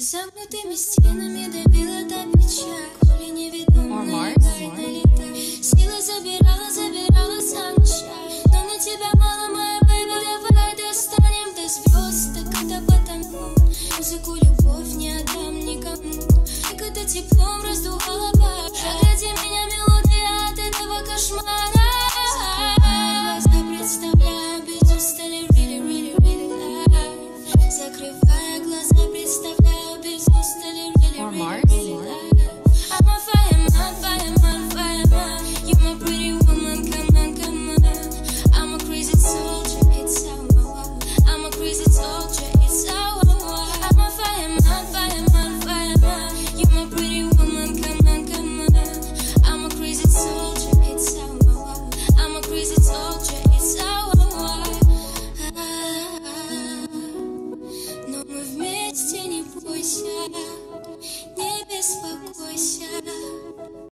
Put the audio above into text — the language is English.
Замкнутыми стенами добила до печаль. Коли неведомая налета. Сила забирала за ночь. Но на тебя мало, моя бэйби, давай достанем до звезд. Так это потому музыку, любовь не отдам никому. Как это теплом раздувало пар. Ради меня мелодия от этого кошмара. Глаза представляю без устали, really life. Закрывая глаза, представляю без устали, really life. I'm on fire, man. You're my pretty woman, come on. I'm a crazy soldier, it's how I walk. I'm a crazy soldier, it's how I walk. I'm on fire, man. You're my pretty woman, come on. I'm a crazy soldier, it's how I walk. I'm a crazy soldier, it's how I walk. Но мы вместе, не бойся.